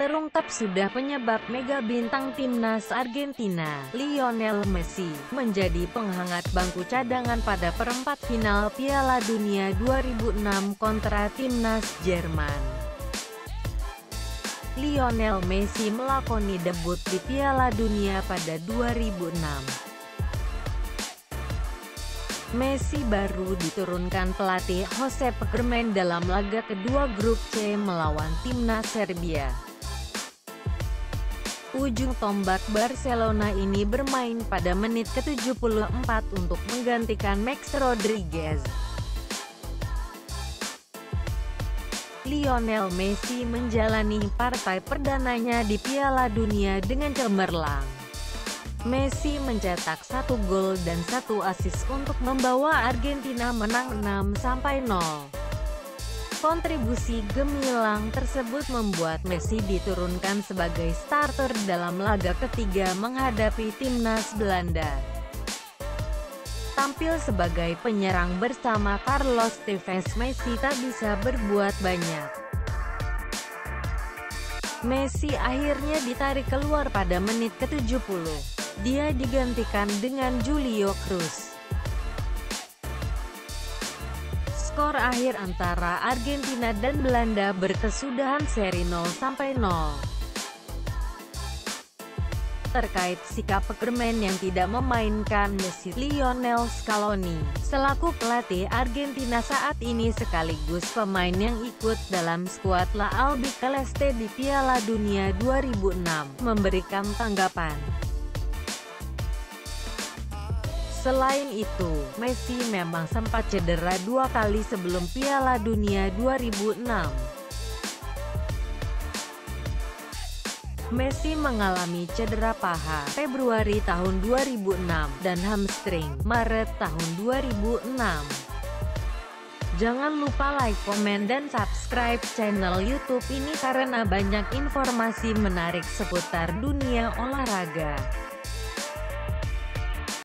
terungkap sudah penyebab mega bintang timnas Argentina, Lionel Messi, menjadi penghangat bangku cadangan pada perempat final Piala Dunia 2006 kontra timnas Jerman. Lionel Messi melakoni debut di Piala Dunia pada 2006. Messi baru diturunkan pelatih Jose Pekerman dalam laga kedua grup C melawan timnas Serbia. Ujung tombak Barcelona ini bermain pada menit ke-74 untuk menggantikan Max Rodriguez. Lionel Messi menjalani partai perdananya di Piala Dunia dengan cemerlang. Messi mencetak 1 gol dan 1 assist untuk membawa Argentina menang 6-0. Kontribusi gemilang tersebut membuat Messi diturunkan sebagai starter dalam laga ketiga menghadapi timnas Belanda. Tampil sebagai penyerang bersama Carlos Tevez, Messi tak bisa berbuat banyak. Messi akhirnya ditarik keluar pada menit ke-70. Dia digantikan dengan Julio Cruz. Skor akhir antara Argentina dan Belanda berkesudahan seri 0-0. Terkait sikap Pekerman yang tidak memainkan Messi, Lionel Scaloni, selaku pelatih Argentina saat ini sekaligus pemain yang ikut dalam skuad La Albiceleste di Piala Dunia 2006, memberikan tanggapan. Selain itu, Messi memang sempat cedera 2 kali sebelum Piala Dunia 2006. Messi mengalami cedera paha Februari tahun 2006 dan hamstring Maret tahun 2006. Jangan lupa like, komen, dan subscribe channel YouTube ini karena banyak informasi menarik seputar dunia olahraga.